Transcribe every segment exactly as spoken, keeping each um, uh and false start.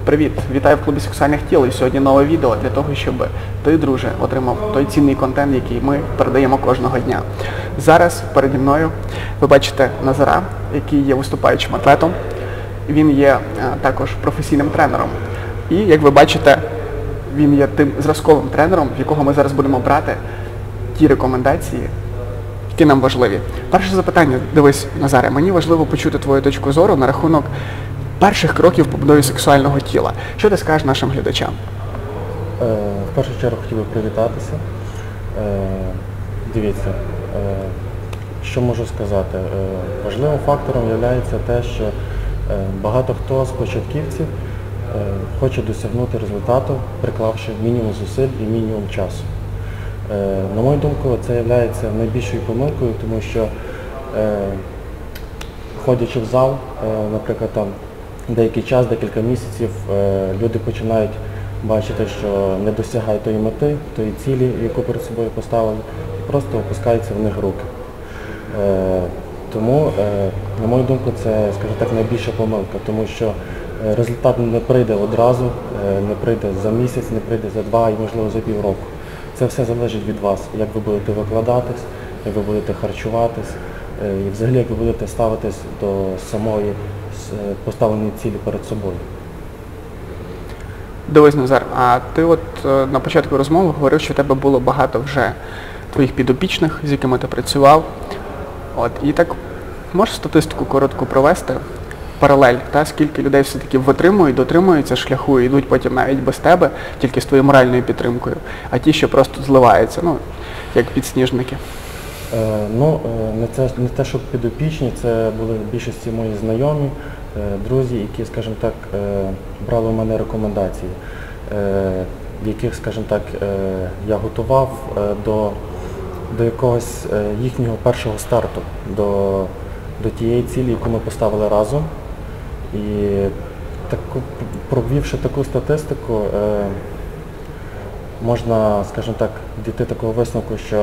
Привіт! Вітаю в клубі сексуальних тіл. І сьогодні нове відео для того, щоб ти, друже, отримав той цінний контент, який ми передаємо кожного дня. Зараз переді мною ви бачите Назара, який є виступаючим атлетом. Він є а, також професійним тренером. І, як ви бачите, він є тим зразковим тренером, в якого ми зараз будемо брати ті рекомендації, які нам важливі. Перше запитання, дивись, Назаре, мені важливо почути твою точку зору на рахунок перших кроків побудови сексуального тіла. Що ти скажеш нашим глядачам? Е, в першу чергу хотів би привітатися. Е, дивіться, е, що можу сказати. Е, важливим фактором є те, що е, багато хто з початківців е, хоче досягнути результату, приклавши мінімум зусиль і мінімум часу. Е, на мою думку, це є найбільшою помилкою, тому що е, ходячи в зал, е, наприклад, там, деякий час, декілька місяців, люди починають бачити, що не досягають тої мети, тої цілі, яку перед собою поставили, і просто опускаються в них руки. Тому, на мою думку, це, скажімо так, найбільша помилка, тому що результат не прийде одразу, не прийде за місяць, не прийде за два і, можливо, за півроку. Це все залежить від вас, як ви будете викладатись, як ви будете харчуватись, і взагалі, як ви будете ставитись до самої поставлені цілі перед собою. Дивись, Назар, а ти от на початку розмови говорив, що в тебе було багато вже твоїх підопічних, з якими ти працював. От, і так, можеш статистику коротку провести, паралель, та, скільки людей все-таки витримують, дотримуються шляху і йдуть потім навіть без тебе, тільки з твоєю моральною підтримкою, а ті, що просто зливаються, ну, як підсніжники. Е, ну, не те, не те, що підопічні, це були в більшості мої знайомі, е, друзі, які, скажімо так, е, брали у мене рекомендації, е, яких, скажімо так, е, я готував е, до, до якогось е, їхнього першого старту, до, до тієї цілі, яку ми поставили разом. І таку, провівши таку статистику, е, можна, скажімо так, дійти такого висновку, що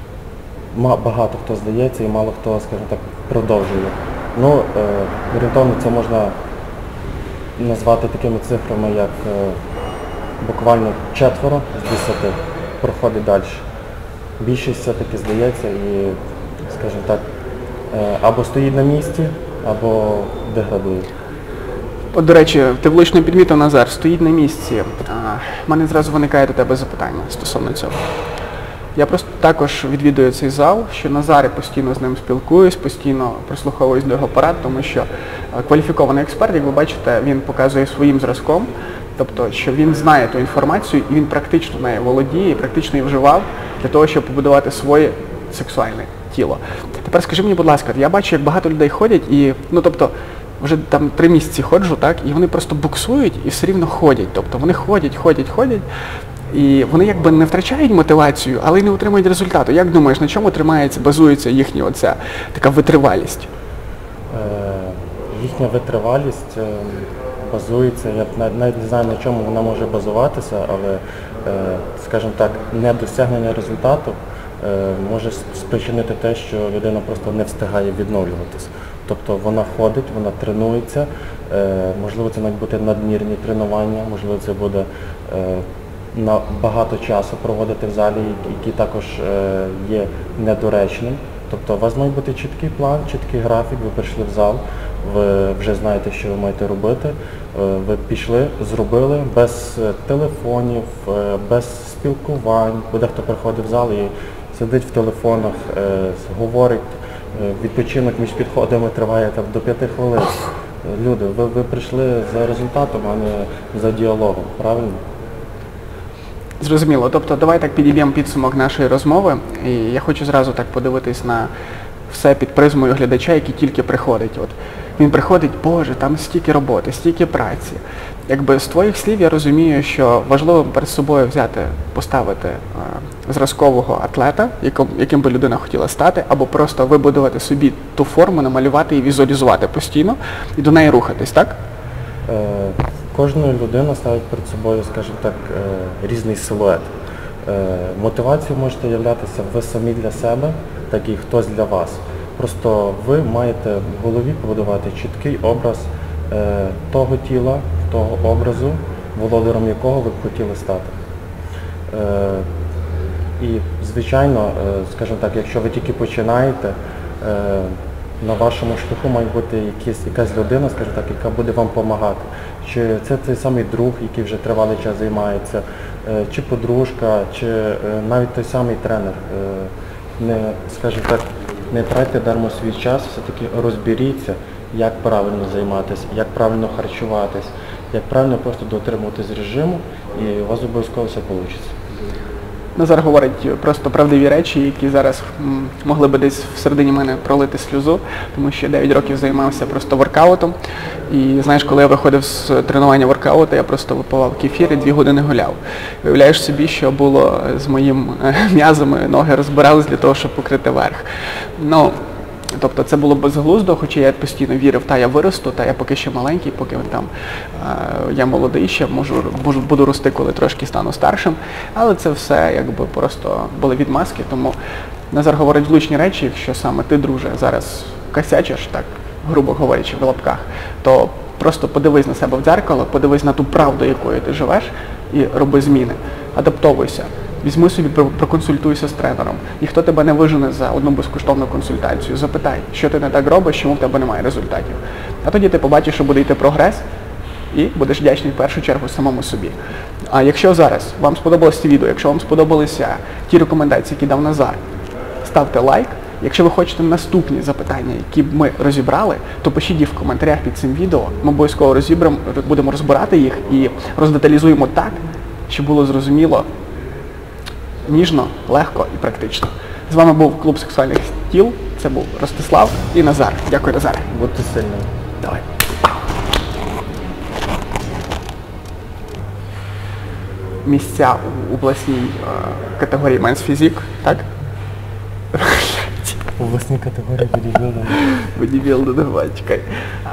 багато хто здається і мало хто, скажімо так, продовжує. Ну, е, орієнтовно це можна назвати такими цифрами, як е, буквально четверо з десяти проходить далі. Більшість все-таки здається і, скажімо так, е, або стоїть на місці, або деградує. От, до речі, ти влучно підмітив, Назар, стоїть на місці. У мене зразу виникає до тебе запитання стосовно цього. Я просто також відвідую цей зал, що Назар, постійно з ним спілкуюсь, постійно прислуховуюсь до його порад, тому що кваліфікований експерт, як ви бачите, він показує своїм зразком, тобто, що він знає ту інформацію і він практично нею володіє, і практично її вживав для того, щоб побудувати своє сексуальне тіло. Тепер скажи мені, будь ласка, я бачу, як багато людей ходять і, ну тобто, вже там три місяці ходжу, так, і вони просто буксують і все рівно ходять, тобто вони ходять, ходять, ходять, і вони якби не втрачають мотивацію, але й не отримують результату. Як думаєш, на чому тримається, базується їхня оця така витривалість? Е, їхня витривалість е, базується, я навіть не знаю, на чому вона може базуватися, але, е, скажімо так, недосягнення результату е, може спричинити те, що людина просто не встигає відновлюватись. Тобто вона ходить, вона тренується, е, можливо, це навіть буде надмірні тренування, можливо, це буде е, на багато часу проводити в залі, який також е, є недоречним. Тобто у вас має бути чіткий план, чіткий графік, ви прийшли в зал, ви вже знаєте, що ви маєте робити, е, ви пішли, зробили без телефонів, е, без спілкувань, бо дехто приходить в зал і сидить в телефонах, е, говорить, е, відпочинок між підходами триває там, до п'яти хвилин. Люди, ви, ви прийшли за результатом, а не за діалогом, правильно? Зрозуміло. Тобто давай так підіб'ємо підсумок нашої розмови. І я хочу зразу так подивитись на все під призмою глядача, який тільки приходить. От він приходить, Боже, там стільки роботи, стільки праці. Якби з твоїх слів я розумію, що важливо перед собою взяти, поставити е, зразкового атлета, яким, яким би людина хотіла стати, або просто вибудувати собі ту форму, намалювати і візуалізувати постійно, і до неї рухатись, так? Е, кожна людина ставить перед собою, скажімо так, е, різний силует. Е, мотивацією можете являтися ви самі для себе, так і хтось для вас. Просто ви маєте в голові побудувати чіткий образ е, того тіла, того образу, володарем якого ви б хотіли стати. Е, і, звичайно, е, скажімо так, якщо ви тільки починаєте, е, на вашому шляху має бути якісь, якась людина, скажімо так, яка буде вам допомагати. Чи це той самий друг, який вже тривалий час займається, е, чи подружка, чи е, навіть той самий тренер. Е, не, скажімо так, не тратьте дармо свій час, все-таки розберіться, як правильно займатися, як правильно харчуватись, як правильно просто дотримуватись режиму, і у вас обов'язково все вийде. Назар говорить просто правдиві речі, які зараз м, могли би десь всередині мене пролити сльозу, тому що дев'ять років займався просто воркаутом. І знаєш, коли я виходив з тренування воркауту, я просто випивав кефір і дві години гуляв. Уявляєш собі, що було з моїм е, м'язами, ноги розбирались для того, щоб покрити верх. Ну, тобто це було безглуздо, хоча я постійно вірив, та я виросту, та я поки ще маленький, поки там е, я молодий, ще можу, можу буду рости, коли трошки стану старшим. Але це все якби просто були відмазки, тому Назар говорить влучні речі, якщо саме ти, друже, зараз косячиш, так, грубо говорячи, в лапках, то просто подивись на себе в дзеркало, подивись на ту правду, якою ти живеш, і роби зміни. Адаптовуйся. Візьми собі, проконсультуйся з тренером. Ніхто тебе не вижене за одну безкоштовну консультацію. Запитай, що ти не так робиш, чому в тебе немає результатів. А тоді ти побачиш, що буде йти прогрес, і будеш вдячний в першу чергу самому собі. А якщо зараз вам сподобалось це відео, якщо вам сподобалися ті рекомендації, які дав Назар, ставте лайк. Якщо ви хочете наступні запитання, які б ми розібрали, то пишіть їх в коментарях під цим відео. Ми обов'язково розібремо, будемо розбирати їх і роздеталізуємо так, щоб було зрозуміло, ніжно, легко і практично. З вами був Клуб сексуальних тіл, це був Ростислав і Назар. Дякую, Назар. Будьте сильними. Давай. Місця у обласній е, категорії Men's Physique, так? У власній категорії бодібілдингу. Бодібілдинг, давай, чекай.